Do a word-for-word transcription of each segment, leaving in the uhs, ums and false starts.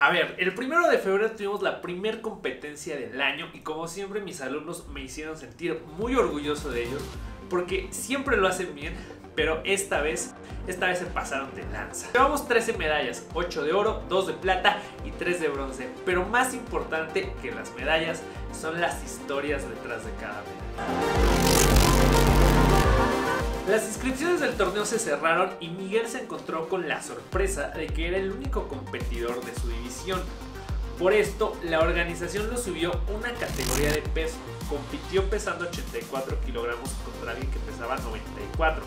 A ver, el primero de febrero tuvimos la primer competencia del año y como siempre mis alumnos me hicieron sentir muy orgulloso de ellos porque siempre lo hacen bien, pero esta vez, esta vez se pasaron de lanza. Llevamos trece medallas, ocho de oro, dos de plata y tres de bronce, pero más importante que las medallas son las historias detrás de cada medalla. Las inscripciones del torneo se cerraron y Miguel se encontró con la sorpresa de que era el único competidor de su división. Por esto, la organización lo subió una categoría de peso. Compitió pesando ochenta y cuatro kilogramos contra alguien que pesaba noventa y cuatro.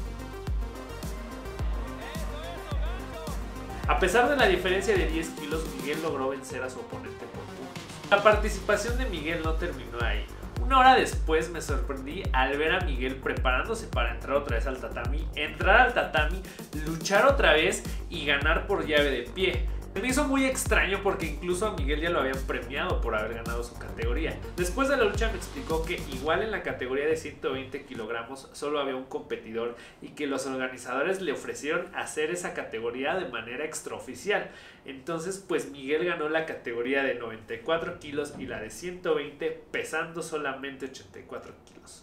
A pesar de la diferencia de diez kilos, Miguel logró vencer a su oponente por puntos. La participación de Miguel no terminó ahí. Una hora después me sorprendí al ver a Miguel preparándose para entrar otra vez al tatami, entrar al tatami, luchar otra vez y ganar por llave de pie. Me hizo muy extraño porque incluso a Miguel ya lo habían premiado por haber ganado su categoría. Después de la lucha me explicó que igual en la categoría de ciento veinte kilogramos solo había un competidor y que los organizadores le ofrecieron hacer esa categoría de manera extraoficial. Entonces pues Miguel ganó la categoría de noventa y cuatro kilos y la de ciento veinte pesando solamente ochenta y cuatro kilos.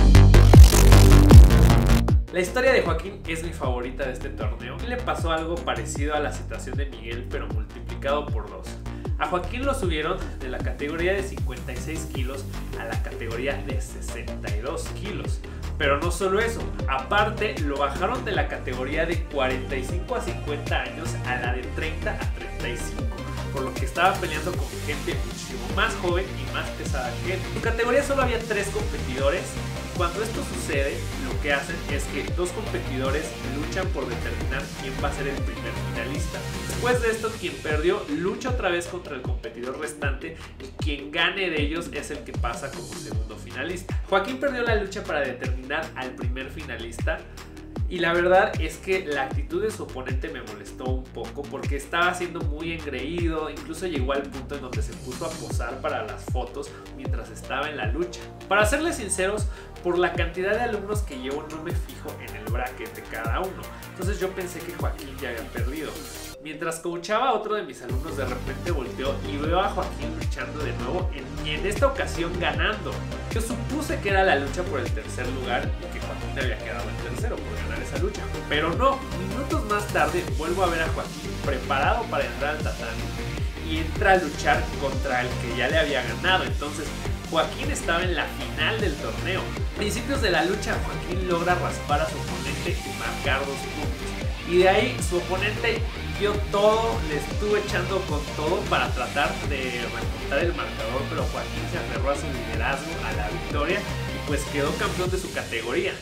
La historia de Joaquín es mi favorita de este torneo. Le pasó algo parecido a la situación de Miguel, pero multiplicado por dos. A Joaquín lo subieron de la categoría de cincuenta y seis kilos a la categoría de sesenta y dos kilos. Pero no solo eso, aparte lo bajaron de la categoría de cuarenta y cinco a cincuenta años a la de treinta a treinta y cinco. Por lo que estaba peleando con gente muchísimo más joven y más pesada que él. En su categoría solo había tres competidores. Cuando esto sucede, lo que hacen es que dos competidores luchan por determinar quién va a ser el primer finalista. Después de esto, quien perdió lucha otra vez contra el competidor restante y quien gane de ellos es el que pasa como segundo finalista. Joaquín perdió la lucha para determinar al primer finalista. Y la verdad es que la actitud de su oponente me molestó un poco porque estaba siendo muy engreído, incluso llegó al punto en donde se puso a posar para las fotos mientras estaba en la lucha. Para serles sinceros, por la cantidad de alumnos que llevo no me fijo en el bracket de cada uno, entonces yo pensé que Joaquín ya había perdido. Mientras coachaba a otro de mis alumnos, de repente volteó y veo a Joaquín luchando de nuevo y en esta ocasión ganando. Yo supuse que era la lucha por el tercer lugar y que Joaquín había quedado en tercero por ganar esa lucha, pero no. Minutos más tarde vuelvo a ver a Joaquín preparado para entrar al tatami y entra a luchar contra el que ya le había ganado. Entonces Joaquín estaba en la final del torneo. A principios de la lucha, Joaquín logra raspar a su oponente y marcar dos puntos. Y de ahí su oponente dio todo, le estuvo echando con todo para tratar de remontar el marcador, pero Joaquín se aferró a su liderazgo, a la victoria y pues quedó campeón de su categoría.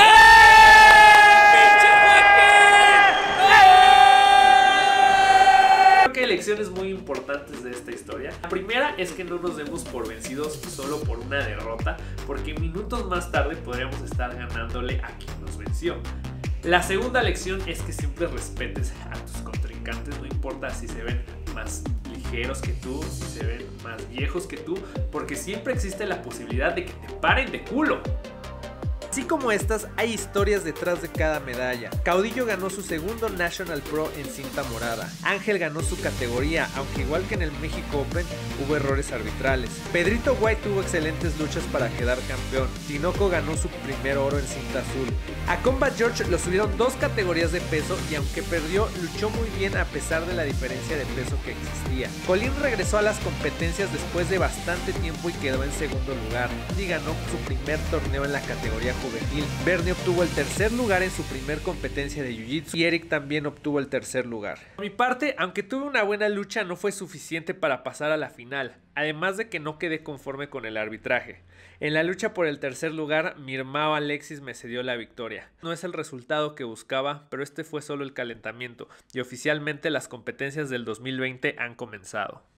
Creo que hay lecciones muy importantes de esta historia. La primera es que no nos demos por vencidos solo por una derrota, porque minutos más tarde podríamos estar ganándole a quien nos venció. La segunda lección es que siempre respetes a tus contrincantes, no importa si se ven más ligeros que tú, si se ven más viejos que tú, porque siempre existe la posibilidad de que te paren de culo. Así como estas, hay historias detrás de cada medalla. Caudillo ganó su segundo National Pro en cinta morada. Ángel ganó su categoría, aunque igual que en el México Open, hubo errores arbitrales. Pedrito White tuvo excelentes luchas para quedar campeón. Tinoco ganó su primer oro en cinta azul. A Combat George lo subieron dos categorías de peso y aunque perdió, luchó muy bien a pesar de la diferencia de peso que existía. Colin regresó a las competencias después de bastante tiempo y quedó en segundo lugar. Andy ganó su primer torneo en la categoría juvenil. Bernie obtuvo el tercer lugar en su primer competencia de Jiu-Jitsu y Eric también obtuvo el tercer lugar. Por mi parte, aunque tuve una buena lucha, no fue suficiente para pasar a la final, además de que no quedé conforme con el arbitraje. En la lucha por el tercer lugar, mi hermano Alexis me cedió la victoria. No es el resultado que buscaba, pero este fue solo el calentamiento y oficialmente las competencias del dos mil veinte han comenzado.